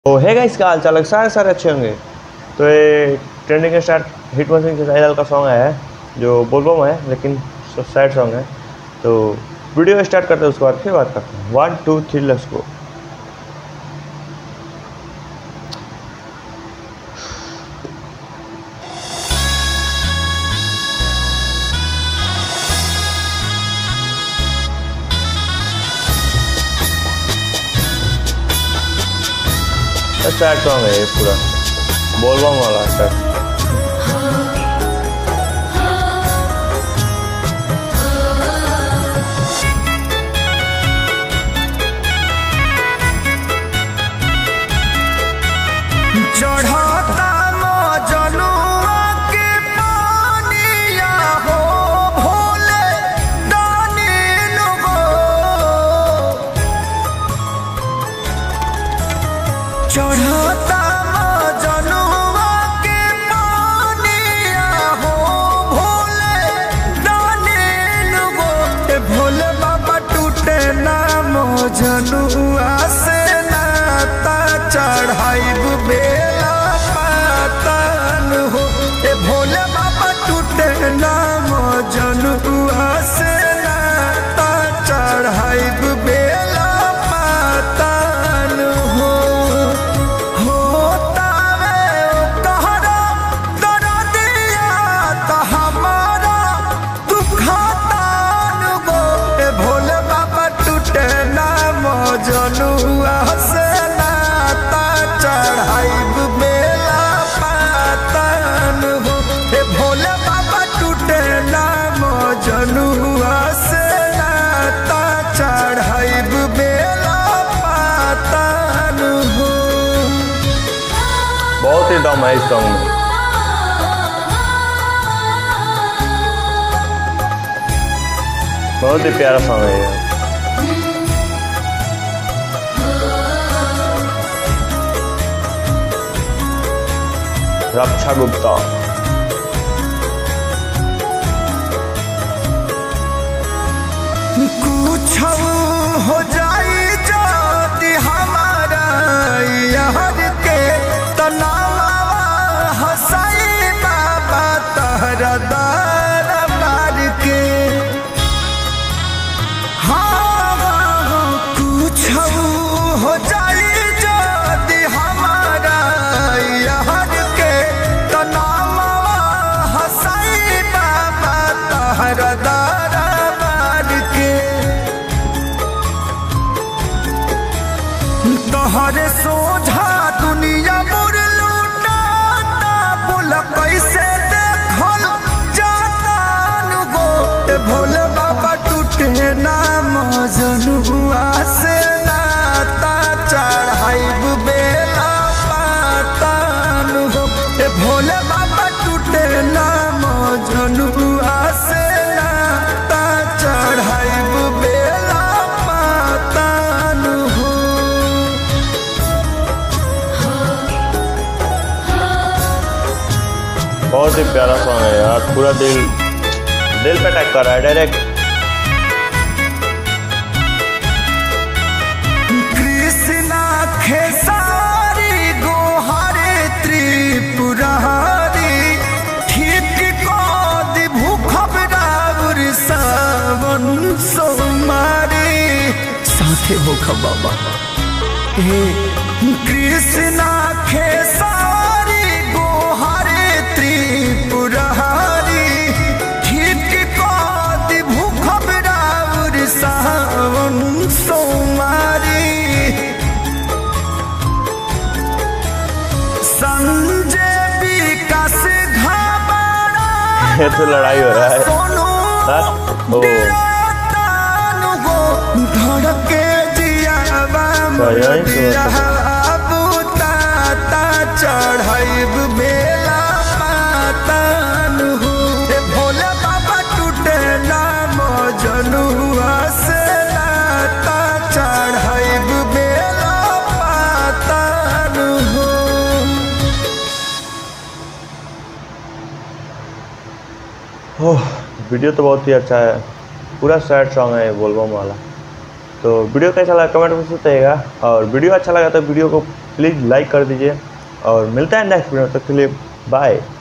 तो है गाइस, इसका हाल चाल सारे अच्छे होंगे। तो ये ट्रेंडिंग के स्टार्ट हिट मशीन के साइडल का सॉन्ग आया है जो बोलबम है, लेकिन सैड सॉन्ग है। तो वीडियो स्टार्ट करते हैं, उसके बाद फिर बात करते हैं। 1 2 3 लेट्स गो। सैड सॉन्ग है ये पूरा, बोलबम वाला सैड। चढ़ता मजनुआ के पानिया हो भोले दानिल हो, चढ़ता मजनुआ के पानिया हो भोले दानिल हो। भोले बाबा टूटे ना मजनुआ से नाता चढ़ाइब बेला पातन हो। ए भोले बाबा टूटे ना मजनुआ से नाता चढ़ाइब बेला पातन हो। होतावे कहरा दरदिया त हमारा दुखतान गो। ए भोले बाबा टूटे ना मजनुआ से नाता चढ़ाइब बेला पातन हो। ए भोले बाबा टूटे ना मजनुआ से नाता चढ़ाइब बेला पातन हो। बहुत ही दम है इस सॉन्ग में। बहुत ही प्यारा सॉन्ग है ये। रक्षा गुप्ता। कुछ हो जाई जदि हमारा यार के तनावा हंसाई बाबा तहरा दरबार के। हाँ कुछ हो जाई जदि हमारा यार के तनावा हंसाई बाबा तहरा दरबार के। तोहरे सोझा दुनिया मोर लूटाता, बोल कैसे देखल जातान गो। ए भोले बाबा टूटे ना मजनुआ से नाता चढ़ाइब बेला पातन हो। ए भोले बाबा टूटे ना मजनुआ से नाता चढ़ाइब बेला पातन हो। बहुत ही प्यारा सॉन्ग है यार, पूरा दिल पे अटैक कर रहा है डायरेक्ट। कृष्णा खेसारी गोहारे त्रिपुरारी, ठीक कद भूखब राउर सावन सोमारी साथे भूखब बाबा। कृष्णा खेसारी गोहारे त्रिपुरारी, ठीक कद भूखब राउर सावन सोमारी। संजय विकास घबरा ये तो लड़ाई हो रहा है। सोनू ओ दियातान हो, धड़के जियावा मरदिया बुताता चढ़ाइब बेला पातन हो। ए भोले बाबा टूटे ना मजनुआ से नाता चढ़ाइब बेला पातन हो। ओह, वीडियो तो बहुत ही अच्छा है, पूरा सैड सॉन्ग है बोलबम वाला। तो वीडियो कैसा लगा कमेंट में बताइएगा, और वीडियो अच्छा लगा तो वीडियो को प्लीज़ लाइक कर दीजिए और मिलता है नेक्स्ट वीडियो, तक के लिए बाय।